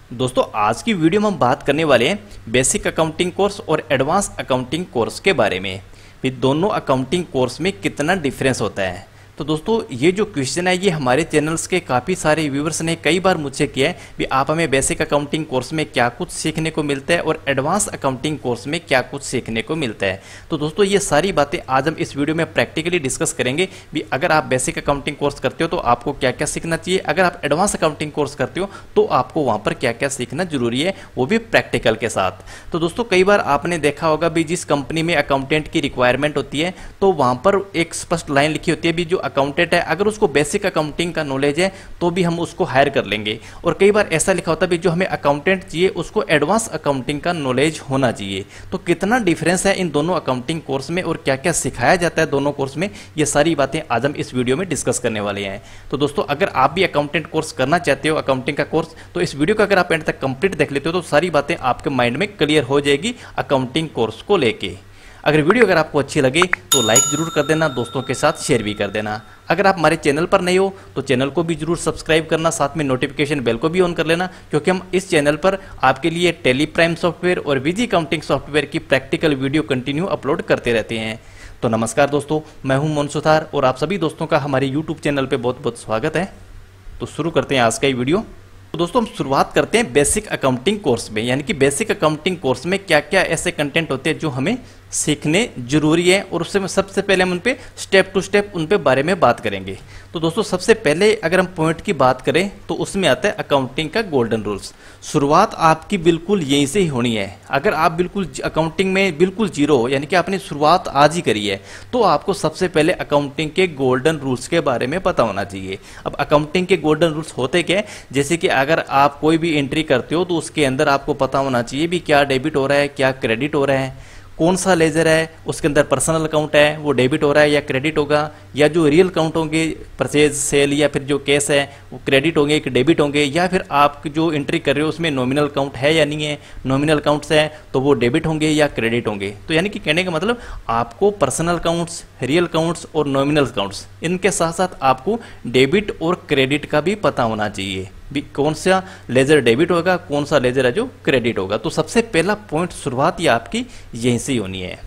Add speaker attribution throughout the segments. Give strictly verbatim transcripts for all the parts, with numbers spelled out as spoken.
Speaker 1: दोस्तों आज की वीडियो में हम बात करने वाले हैं बेसिक अकाउंटिंग कोर्स और एडवांस अकाउंटिंग कोर्स के बारे में। फिर दोनों अकाउंटिंग कोर्स में कितना डिफरेंस होता है। तो दोस्तों ये जो क्वेश्चन है ये हमारे चैनल्स के काफ़ी सारे व्यूवर्स ने कई बार मुझसे किया है भी आप हमें बेसिक अकाउंटिंग कोर्स में क्या कुछ सीखने को मिलता है और एडवांस अकाउंटिंग कोर्स में क्या कुछ सीखने को मिलता है। तो दोस्तों ये सारी बातें आज हम इस वीडियो में प्रैक्टिकली डिस्कस करेंगे भी अगर आप बेसिक अकाउंटिंग कोर्स करते हो तो आपको क्या क्या सीखना चाहिए, अगर आप एडवांस अकाउंटिंग कोर्स करते हो तो आपको वहाँ पर क्या क्या सीखना जरूरी है, वो भी प्रैक्टिकल के साथ। तो दोस्तों कई बार आपने देखा होगा भी जिस कंपनी में अकाउंटेंट की रिक्वायरमेंट होती है तो वहाँ पर एक स्पष्ट लाइन लिखी होती है भी जो अकाउंटेंट है अगर उसको बेसिक अकाउंटिंग का नॉलेज है तो भी हम उसको हायर कर लेंगे। और कई बार ऐसा लिखा होता है भी जो हमें अकाउंटेंट चाहिए उसको एडवांस अकाउंटिंग का नॉलेज होना चाहिए। तो कितना डिफरेंस है इन दोनों अकाउंटिंग कोर्स में और क्या क्या सिखाया जाता है दोनों कोर्स में, ये सारी बातें आज हम इस वीडियो में डिस्कस करने वाले हैं। तो दोस्तों अगर आप भी अकाउंटेंट कोर्स करना चाहते हो, अकाउंटिंग का कोर्स, तो इस वीडियो को अगर आप एंड तक कंप्लीट देख लेते हो तो सारी बातें आपके माइंड में क्लियर हो जाएगी अकाउंटिंग कोर्स को लेके। अगर वीडियो अगर आपको अच्छी लगे तो लाइक जरूर कर देना, दोस्तों के साथ शेयर भी कर देना। अगर आप हमारे चैनल पर नए हो तो चैनल को भी जरूर सब्सक्राइब करना, साथ में नोटिफिकेशन बेल को भी ऑन कर लेना, क्योंकि हम इस चैनल पर आपके लिए टैली प्राइम सॉफ्टवेयर और विजी अकाउंटिंग सॉफ्टवेयर की प्रैक्टिकल वीडियो कंटिन्यू अपलोड करते रहते हैं। तो नमस्कार दोस्तों, मैं हूं मोहन सुथार और आप सभी दोस्तों का हमारे यूट्यूब चैनल पर बहुत बहुत स्वागत है। तो शुरू करते हैं आज का ये वीडियो। तो दोस्तों हम शुरुआत करते हैं बेसिक अकाउंटिंग कोर्स में, यानी कि बेसिक अकाउंटिंग कोर्स में क्या क्या ऐसे कंटेंट होते हैं जो हमें सीखने जरूरी है और उससे सबसे पहले हम उन पे स्टेप टू स्टेप उन पे बारे में बात करेंगे। तो दोस्तों सबसे पहले अगर हम पॉइंट की बात करें तो उसमें आता है अकाउंटिंग का गोल्डन रूल्स। शुरुआत आपकी बिल्कुल यहीं से ही होनी है। अगर आप बिल्कुल अकाउंटिंग में बिल्कुल जीरो हो, यानी कि आपने शुरुआत आज ही करी है, तो आपको सबसे पहले अकाउंटिंग के गोल्डन रूल्स के बारे में पता होना चाहिए। अब अकाउंटिंग के गोल्डन रूल्स होते क्या है, जैसे कि अगर आप कोई भी एंट्री करते हो तो उसके अंदर आपको पता होना चाहिए भी क्या डेबिट हो रहा है, क्या क्रेडिट हो रहा है, कौन सा लेजर है, उसके अंदर पर्सनल अकाउंट है वो डेबिट हो रहा है या क्रेडिट होगा, या जो रियल अकाउंट होंगे परचेज सेल या फिर जो कैश है वो क्रेडिट होंगे कि डेबिट होंगे, या फिर आप जो एंट्री कर रहे हो उसमें नॉमिनल अकाउंट है या नहीं है, नॉमिनल अकाउंट्स है तो वो डेबिट होंगे या क्रेडिट होंगे। तो यानी कि कहने का मतलब आपको पर्सनल अकाउंट्स, रियल अकाउंट्स और नॉमिनल अकाउंट्स, इनके साथ साथ आपको डेबिट और क्रेडिट का भी पता होना चाहिए भी कौन सा लेजर डेबिट होगा, कौन सा लेजर है जो क्रेडिट होगा। तो सबसे पहला पॉइंट शुरुआत ही आपकी यहीं से होनी है।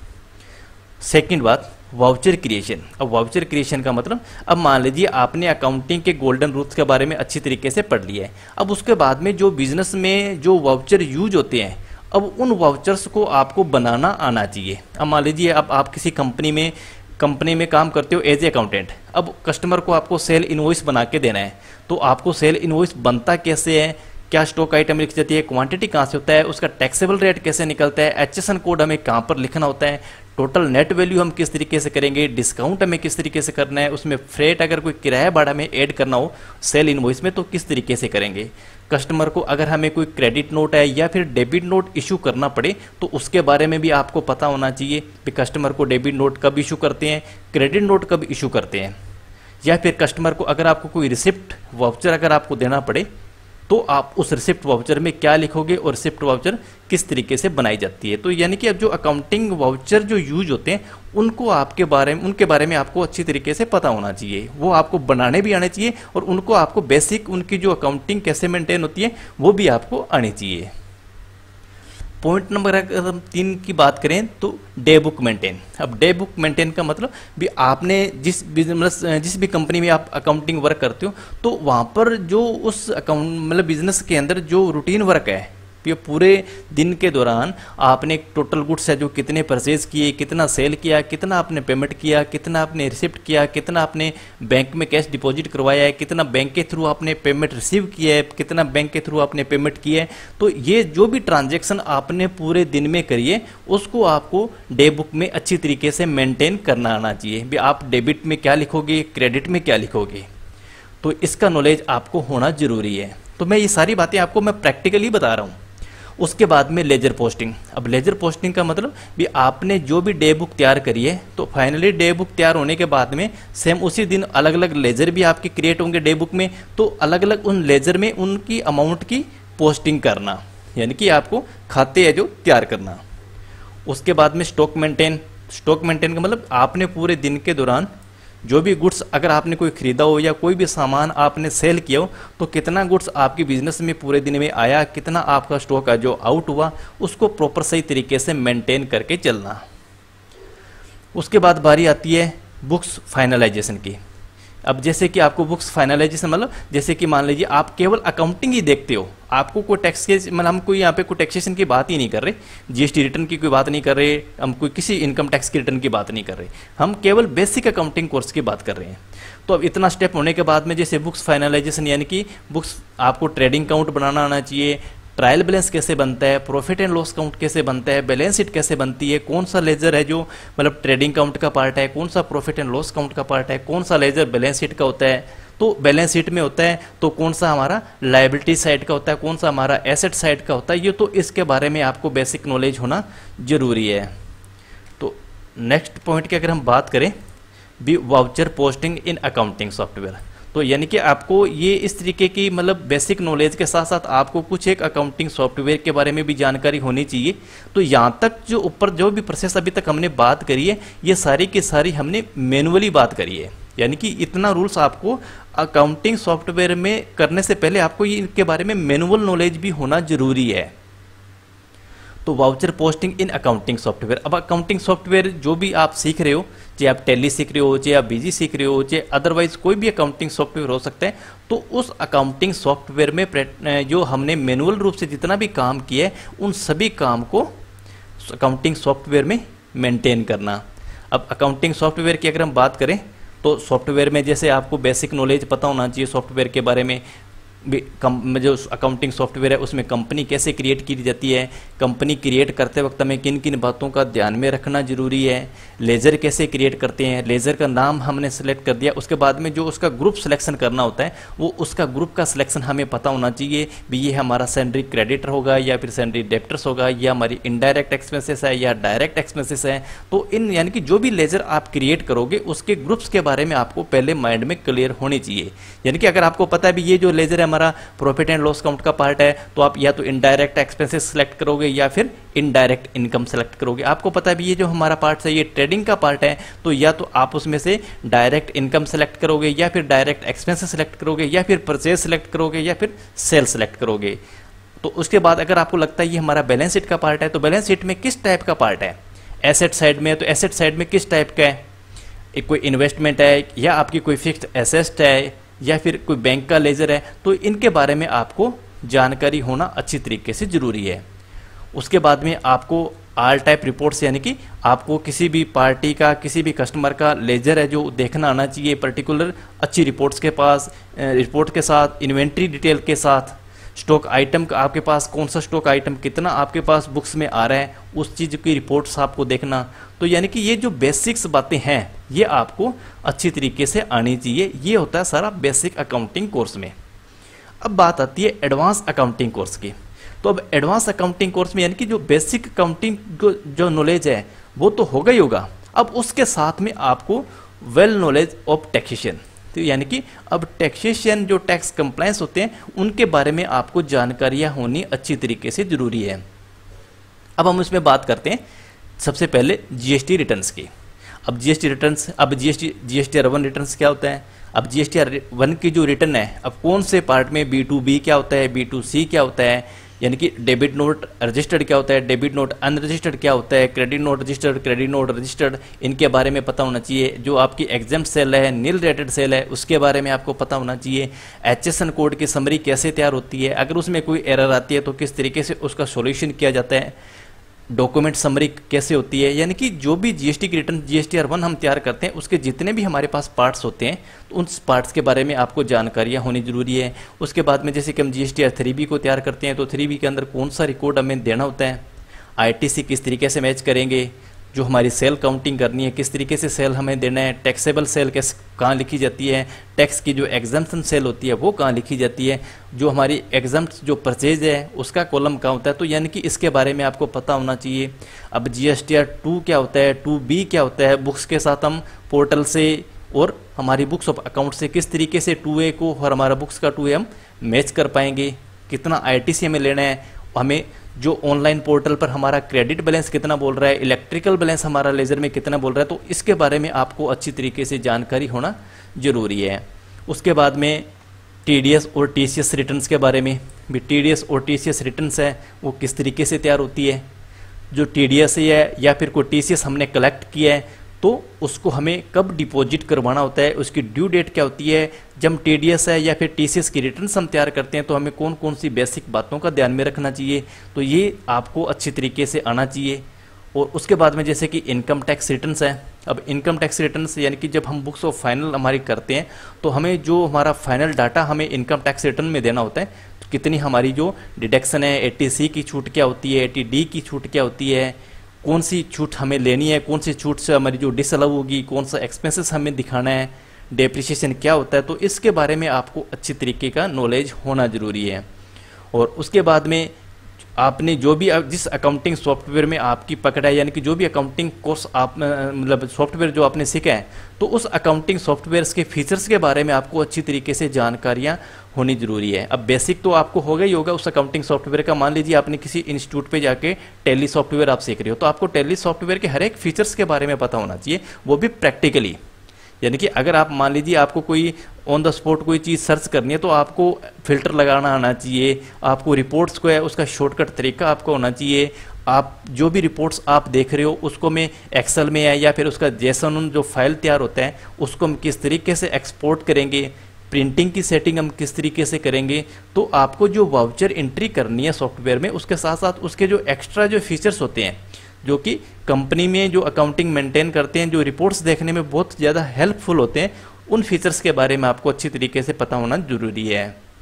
Speaker 1: सेकंड बात, वाउचर क्रिएशन। अब वाउचर क्रिएशन का मतलब, अब मान लीजिए आपने अकाउंटिंग के गोल्डन रूल्स के बारे में अच्छी तरीके से पढ़ लिया है। अब उसके बाद में जो बिजनेस में जो वाउचर यूज होते हैं, अब उन वाउचर्स को आपको बनाना आना चाहिए। अब मान लीजिए अब आप किसी कंपनी में कंपनी में काम करते हो एज ए अकाउंटेंट। अब कस्टमर को आपको सेल इनवॉइस बना के देना है, तो आपको सेल इनवॉइस बनता कैसे है, क्या स्टॉक आइटम लिखी जाती है, क्वांटिटी कहाँ से होता है, उसका टैक्सेबल रेट कैसे निकलता है, एचएसएन कोड हमें कहाँ पर लिखना होता है, टोटल नेट वैल्यू हम किस तरीके से करेंगे, डिस्काउंट हमें किस तरीके से करना है, उसमें फ्रेट अगर कोई किराया भाड़ा में ऐड करना हो सेल इनवॉइस में तो किस तरीके से करेंगे, कस्टमर को अगर हमें कोई क्रेडिट नोट है या फिर डेबिट नोट इशू करना पड़े तो उसके बारे में भी आपको पता होना चाहिए कि कस्टमर को डेबिट नोट कब इशू करते हैं, क्रेडिट नोट कब इशू करते हैं, या फिर कस्टमर को अगर आपको कोई रिसिप्ट वाउचर अगर आपको देना पड़े तो आप उस रिसिप्ट वाउचर में क्या लिखोगे और रिसिप्ट वाउचर किस तरीके से बनाई जाती है। तो यानी कि अब जो अकाउंटिंग वाउचर जो यूज होते हैं उनको आपके बारे में उनके बारे में आपको अच्छी तरीके से पता होना चाहिए, वो आपको बनाने भी आने चाहिए और उनको आपको बेसिक उनकी जो अकाउंटिंग कैसे मेंटेन होती है वो भी आपको आनी चाहिए। पॉइंट नंबर अगर हम तीन की बात करें तो डे बुक मेंटेन। अब डे बुक मेंटेन का मतलब भी आपने जिस बिजनेस जिस भी कंपनी में आप अकाउंटिंग वर्क करते हो तो वहाँ पर जो उस अकाउंट मतलब बिजनेस के अंदर जो रूटीन वर्क है, ये पूरे दिन के दौरान आपने टोटल गुड्स है जो कितने परचेज किए, कितना सेल किया, कितना आपने पेमेंट किया, कितना आपने रिसिप्ट किया, कितना आपने बैंक में कैश डिपॉजिट करवाया है, कितना बैंक के थ्रू आपने पेमेंट रिसीव किया है, कितना बैंक के थ्रू आपने पेमेंट किया है। तो ये जो भी ट्रांजेक्शन आपने पूरे दिन में करी है उसको आपको डे बुक में अच्छी तरीके से मेंटेन करना आना चाहिए। भी आप डेबिट में क्या लिखोगे, क्रेडिट में क्या लिखोगे, तो इसका नॉलेज आपको होना जरूरी है। तो मैं ये सारी बातें आपको मैं प्रैक्टिकली बता रहा हूँ। उसके बाद में लेजर पोस्टिंग। अब लेजर पोस्टिंग का मतलब भी आपने जो भी डे बुक तैयार करी है तो फाइनली डे बुक तैयार होने के बाद में सेम उसी दिन अलग अलग लेजर भी आपके क्रिएट होंगे डे बुक में, तो अलग अलग उन लेजर में उनकी अमाउंट की पोस्टिंग करना, यानी कि आपको खाते है जो तैयार करना। उसके बाद में स्टॉक मेंटेन। स्टॉक मेंटेन का मतलब आपने पूरे दिन के दौरान जो भी गुड्स अगर आपने कोई खरीदा हो या कोई भी सामान आपने सेल किया हो, तो कितना गुड्स आपकी बिजनेस में पूरे दिन में आया, कितना आपका स्टॉक जो आउट हुआ, उसको प्रॉपर सही तरीके से मेंटेन करके चलना। उसके बाद बारी आती है बुक्स फाइनलाइजेशन की। अब जैसे कि आपको बुक्स फाइनलाइजेशन मतलब जैसे कि मान लीजिए आप केवल अकाउंटिंग ही देखते हो, आपको कोई टैक्स के मतलब हम कोई यहाँ पे कोई टैक्सेशन की बात ही नहीं कर रहे, जीएसटी रिटर्न की कोई बात नहीं कर रहे, हम कोई किसी इनकम टैक्स की रिटर्न की बात नहीं कर रहे, हम केवल बेसिक अकाउंटिंग कोर्स की बात कर रहे हैं। तो अब इतना स्टेप होने के बाद में जैसे बुक्स फाइनलाइजेशन यानी कि बुक्स आपको ट्रेडिंग अकाउंट बनाना आना चाहिए, ट्रायल बैलेंस कैसे बनता है, प्रॉफिट एंड लॉस अकाउंट कैसे बनता है, बैलेंस शीट कैसे बनती है, कौन सा लेजर है जो मतलब ट्रेडिंग अकाउंट का पार्ट है, कौन सा प्रॉफिट एंड लॉस अकाउंट का पार्ट है, कौन सा लेजर बैलेंस शीट का होता है, तो बैलेंस शीट में होता है तो कौन सा हमारा लायबिलिटी साइड का होता है, कौन सा हमारा एसेट साइड का होता है, ये तो इसके बारे में आपको बेसिक नॉलेज होना जरूरी है। तो नेक्स्ट पॉइंट की अगर हम बात करें B voucher posting in accounting software, तो यानी कि आपको ये इस तरीके की मतलब बेसिक नॉलेज के साथ साथ आपको कुछ एक अकाउंटिंग सॉफ्टवेयर के बारे में भी जानकारी होनी चाहिए। तो यहाँ तक जो ऊपर जो भी प्रोसेस अभी तक हमने बात करी है, ये सारी की सारी हमने मैनुअली बात करी है, यानी कि इतना रूल्स आपको अकाउंटिंग सॉफ्टवेयर में करने से पहले आपको ये इनके बारे में मैनुअल नॉलेज भी होना जरूरी है। तो voucher posting in accounting software, अब अकाउंटिंग सॉफ्टवेयर जो भी आप सीख रहे हो, चाहे आप टैली सीख रहे हो, चाहे आप बीजी सीख रहे हो, चाहे अदरवाइज कोई भी अकाउंटिंग सॉफ्टवेयर हो सकता है, तो उस अकाउंटिंग सॉफ्टवेयर में जो हमने मैनुअल रूप से जितना भी काम किया है उन सभी काम को अकाउंटिंग सॉफ्टवेयर में मेंटेन करना। अब अकाउंटिंग सॉफ्टवेयर की अगर हम बात करें तो सॉफ्टवेयर में जैसे आपको बेसिक नॉलेज पता होना चाहिए सॉफ्टवेयर के बारे में, जो अकाउंटिंग सॉफ्टवेयर है उसमें कंपनी कैसे क्रिएट की जाती है, कंपनी क्रिएट करते वक्त हमें किन किन बातों का ध्यान में रखना जरूरी है, लेजर कैसे क्रिएट करते हैं, लेजर का नाम हमने सेलेक्ट कर दिया, उसके बाद में जो उसका ग्रुप सिलेक्शन करना होता है वो उसका ग्रुप का सिलेक्शन हमें पता होना चाहिए भी ये हमारा सैलरी क्रेडिटर होगा या फिर सैलरी डेब्टर्स होगा या हमारी इनडायरेक्ट एक्सपेंसेस है या डायरेक्ट एक्सपेंसेस है। तो इन यानी कि जो भी लेजर आप क्रिएट करोगे उसके ग्रुप्स के बारे में आपको पहले माइंड में क्लियर होनी चाहिए। यानी कि अगर आपको पता है भी ये जो लेजर है हमारा प्रॉफिट एंड लॉस अकाउंट का पार्ट है, तो आप या तो इनडायरेक्ट एक्सपेंसेस सेलेक्ट करोगे या फिर इनडायरेक्ट इनकम सेलेक्ट करोगे। आपको पता है भी ये जो हमारा पार्ट है ये ट्रेडिंग का पार्ट है, तो या तो आप उसमें से डायरेक्ट इनकम सेलेक्ट करोगे या फिर डायरेक्ट एक्सपेंसेस सेलेक्ट करोगे या फिर परचेज सेलेक्ट करोगे या फिर सेल सेलेक्ट करोगे। तो उसके बाद अगर आपको लगता है ये हमारा बैलेंस शीट का पार्ट है, तो बैलेंस शीट में किस टाइप का पार्ट है, एसेट साइड में, तो एसेट साइड में किस टाइप का है, एक कोई इन्वेस्टमेंट है या आपकी कोई फिक्स्ड एसेट है या फिर कोई बैंक का लेजर है, तो इनके बारे में आपको जानकारी होना अच्छी तरीके से जरूरी है। उसके बाद में आपको आल टाइप रिपोर्ट्स यानी कि आपको किसी भी पार्टी का किसी भी कस्टमर का लेजर है जो देखना आना चाहिए पर्टिकुलर अच्छी रिपोर्ट्स के पास, रिपोर्ट के साथ इन्वेंट्री डिटेल के साथ, स्टॉक आइटम का आपके पास कौन सा स्टॉक आइटम कितना आपके पास बुक्स में आ रहा है उस चीज़ की रिपोर्ट्स आपको देखना। तो यानी कि ये जो बेसिक्स बातें हैं ये आपको अच्छी तरीके से आनी चाहिए। ये होता है सारा बेसिक अकाउंटिंग कोर्स में। अब बात आती है एडवांस अकाउंटिंग कोर्स की। तो अब एडवांस अकाउंटिंग कोर्स में यानी कि जो बेसिक अकाउंटिंग जो नॉलेज है वो तो होगा ही होगा, अब उसके साथ में आपको वेल नॉलेज ऑफ टैक्सेशन, तो यानी कि अब टैक्सेशन जो टैक्स कंप्लायंस होते हैं उनके बारे में आपको जानकारियां होनी अच्छी तरीके से जरूरी है। अब हम इसमें बात करते हैं सबसे पहले जीएसटी रिटर्न्स की। अब जीएसटी रिटर्न्स, अब GST GST R one returns क्या होता है, अब जीएसटी आर वन की जो रिटर्न है अब कौन से पार्ट में बी टू बी क्या होता है, बी टू सी क्या होता है, यानी कि डेबिट नोट रजिस्टर्ड क्या होता है, डेबिट नोट अनरजिस्टर्ड क्या होता है, credit note registered, credit note registered, इनके बारे में पता होना चाहिए। जो आपकी एग्जाम्प्ट सेल है, नील रेटेड सेल है, उसके बारे में आपको पता होना चाहिए। एचएसएन कोड की समरी कैसे तैयार होती है, अगर उसमें कोई एरर आती है तो किस तरीके से उसका सॉल्यूशन किया जाता है, डॉक्यूमेंट समरी कैसे होती है। यानी कि जो भी जीएसटी की रिटर्न जीएसटी आर वन हम तैयार करते हैं उसके जितने भी हमारे पास पार्ट्स होते हैं तो उन पार्ट्स के बारे में आपको जानकारियां होनी जरूरी है। उसके बाद में जैसे कि हम जीएसटी आर थ्री बी को तैयार करते हैं तो थ्री बी के अंदर कौन सा रिकॉर्ड हमें देना होता है, आईटीसी किस तरीके से मैच करेंगे, जो हमारी सेल काउंटिंग करनी है किस तरीके से सेल हमें देना है, टैक्सेबल सेल कैसे कहाँ लिखी जाती है, टैक्स की जो एग्जम्पशन सेल होती है वो कहाँ लिखी जाती है, जो हमारी एग्जम्प्ट जो परचेज है उसका कॉलम कहाँ होता है। तो यानी कि इसके बारे में आपको पता होना चाहिए। अब जीएसटीआर टू क्या होता है, टू बी क्या होता है, बुक्स के साथ हम पोर्टल से और हमारी बुक्स ऑफ अकाउंट से किस तरीके से टू ए को और हमारा बुक्स का टू ए हम मैच कर पाएंगे, कितना आईटीसी हमें लेना है, हमें जो ऑनलाइन पोर्टल पर हमारा क्रेडिट बैलेंस कितना बोल रहा है, इलेक्ट्रिकल बैलेंस हमारा लेजर में कितना बोल रहा है, तो इसके बारे में आपको अच्छी तरीके से जानकारी होना जरूरी है। उसके बाद में टी डी एस और टी सी एस रिटर्न्स के बारे में भी, टी डी एस और टी सी एस रिटर्न्स है वो किस तरीके से तैयार होती है। जो टी डी एस है या फिर कोई टी सी एस हमने कलेक्ट किया है तो उसको हमें कब डिपॉजिट करवाना होता है, उसकी ड्यू डेट क्या होती है। जब टी डी एस है या फिर टी सी एस की रिटर्न्स हम तैयार करते हैं तो हमें कौन कौन सी बेसिक बातों का ध्यान में रखना चाहिए, तो ये आपको अच्छी तरीके से आना चाहिए। और उसके बाद में जैसे कि इनकम टैक्स रिटर्न्स है। अब इनकम टैक्स रिटर्न्स यानी कि जब हम बुक्स ऑफ फाइनल हमारी करते हैं तो हमें जो हमारा फाइनल डाटा हमें इनकम टैक्स रिटर्न में देना होता है, तो कितनी हमारी जो डिडक्शन है, एटी सी की छूट क्या होती है, एटी डी की छूट क्या होती है, कौन सी छूट हमें लेनी है, कौन सी छूट से हमारी जो डिसअलाउ होगी, कौन सा एक्सपेंसेस हमें दिखाना है, डेप्रिसिएशन क्या होता है, तो इसके बारे में आपको अच्छी तरीके का नॉलेज होना जरूरी है। और उसके बाद में आपने जो भी जिस अकाउंटिंग सॉफ्टवेयर में आपकी पकड़ है, यानी कि जो भी अकाउंटिंग कोर्स आप मतलब सॉफ्टवेयर जो आपने सीखा है, तो उस अकाउंटिंग सॉफ्टवेयर के फीचर्स के बारे में आपको अच्छी तरीके से जानकारियां होनी जरूरी है। अब बेसिक तो आपको होगा ही होगा उस अकाउंटिंग सॉफ्टवेयर का। मान लीजिए आपने किसी इंस्टीट्यूट पे जाके टैली सॉफ्टवेयर आप सीख रहे हो, तो आपको टैली सॉफ्टवेयर के हर एक फीचर्स के बारे में पता होना चाहिए, वो भी प्रैक्टिकली। यानी कि अगर आप मान लीजिए आपको कोई ऑन द स्पॉट कोई चीज़ सर्च करनी है तो आपको फिल्टर लगाना आना चाहिए, आपको रिपोर्ट्स को है उसका शॉर्टकट तरीका आपको होना चाहिए। आप जो भी रिपोर्ट्स आप देख रहे हो उसको में एक्सेल में है या फिर उसका जेसन जो फाइल तैयार होता है उसको हम किस तरीके से एक्सपोर्ट करेंगे, प्रिंटिंग की सेटिंग हम किस तरीके से करेंगे, तो आपको जो वाउचर एंट्री करनी है सॉफ्टवेयर में उसके साथ साथ उसके जो एक्स्ट्रा जो फीचर्स होते हैं जो कि कंपनी में जो अकाउंटिंग मेंटेन करते हैं, जो रिपोर्ट्स देखने में बहुत ज़्यादा हेल्पफुल होते हैं, उन फीचर्स के बारे में आपको अच्छी तरीके से पता होना जरूरी है।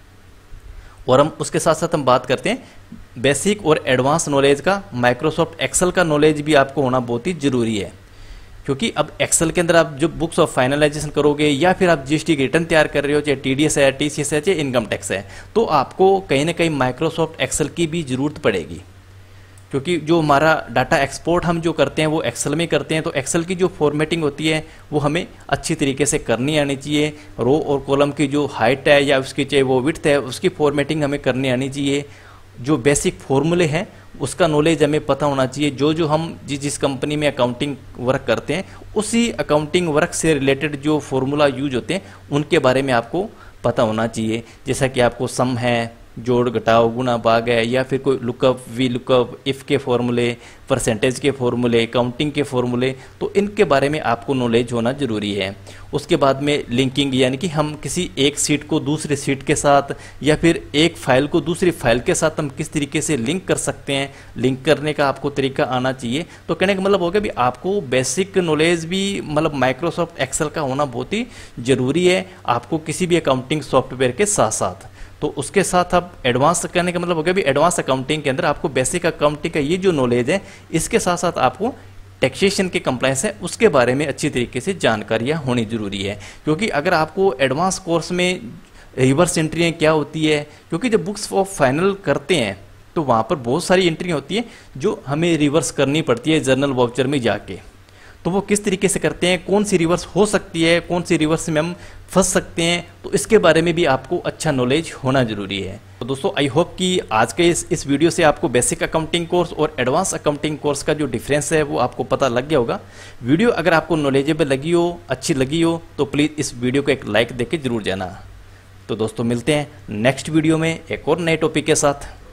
Speaker 1: और हम उसके साथ साथ हम बात करते हैं बेसिक और एडवांस नॉलेज का। माइक्रोसॉफ्ट एक्सेल का नॉलेज भी आपको होना बहुत ही जरूरी है, क्योंकि अब एक्सेल के अंदर आप जो बुक्स ऑफ फाइनलाइजेशन करोगे या फिर आप जीएसटी की रिटर्न तैयार कर रहे हो, चाहे टीडीएस है, टीसीएस है, चाहे इनकम टैक्स है, तो आपको कहीं ना कहीं माइक्रोसॉफ्ट एक्सेल की भी जरूरत पड़ेगी, क्योंकि जो हमारा डाटा एक्सपोर्ट हम जो करते हैं वो एक्सेल में करते हैं। तो एक्सेल की जो फॉर्मेटिंग होती है वो हमें अच्छी तरीके से करनी आनी चाहिए। रो और कॉलम की जो हाइट है या उसकी चाहे वो विड्थ है उसकी फॉर्मेटिंग हमें करनी आनी चाहिए। जो बेसिक फॉर्मूले हैं उसका नॉलेज हमें पता होना चाहिए। जो जो हम जिस जिस कंपनी में अकाउंटिंग वर्क करते हैं उसी अकाउंटिंग वर्क से रिलेटेड जो फॉर्मूला यूज होते हैं उनके बारे में आपको पता होना चाहिए। जैसा कि आपको सम है, जोड़ घटाओ गुना भाग है, या फिर कोई लुकअप वी लुकअप इफ़ के फॉर्मूले, परसेंटेज के फॉर्मूले, काउंटिंग के फॉर्मूले, तो इनके बारे में आपको नॉलेज होना जरूरी है। उसके बाद में लिंकिंग, यानी कि हम किसी एक सीट को दूसरे सीट के साथ या फिर एक फाइल को दूसरी फाइल के साथ हम किस तरीके से लिंक कर सकते हैं, लिंक करने का आपको तरीका आना चाहिए। तो कहने का मतलब हो गया भी आपको बेसिक नॉलेज भी मतलब माइक्रोसॉफ्ट एक्सेल का होना बहुत ही ज़रूरी है आपको किसी भी अकाउंटिंग सॉफ्टवेयर के साथ साथ। तो उसके साथ अब एडवांस करने का मतलब हो गया भी एडवांस अकाउंटिंग के अंदर आपको बेसिक अकाउंटिंग का ये जो नॉलेज है इसके साथ साथ आपको टैक्सेशन के कंप्लायंस है उसके बारे में अच्छी तरीके से जानकारियाँ होनी जरूरी है। क्योंकि अगर आपको एडवांस कोर्स में रिवर्स एंट्रियाँ क्या होती है, क्योंकि जब बुक्स ऑफ फाइनल करते हैं तो वहाँ पर बहुत सारी एंट्रियाँ होती हैं जो हमें रिवर्स करनी पड़ती है जर्नल वाउचर में जाके। तो वो किस तरीके से करते हैं, कौन सी रिवर्स हो सकती है, कौन सी रिवर्स में हम फंस सकते हैं, तो इसके बारे में भी आपको अच्छा नॉलेज होना जरूरी है। तो दोस्तों आई होप कि आज के इस इस वीडियो से आपको बेसिक अकाउंटिंग कोर्स और एडवांस अकाउंटिंग कोर्स का जो डिफरेंस है वो आपको पता लग गया होगा। वीडियो अगर आपको नॉलेजेबल लगी हो, अच्छी लगी हो, तो प्लीज़ इस वीडियो को एक लाइक देके जरूर जाना। तो दोस्तों मिलते हैं नेक्स्ट वीडियो में एक और नए टॉपिक के साथ।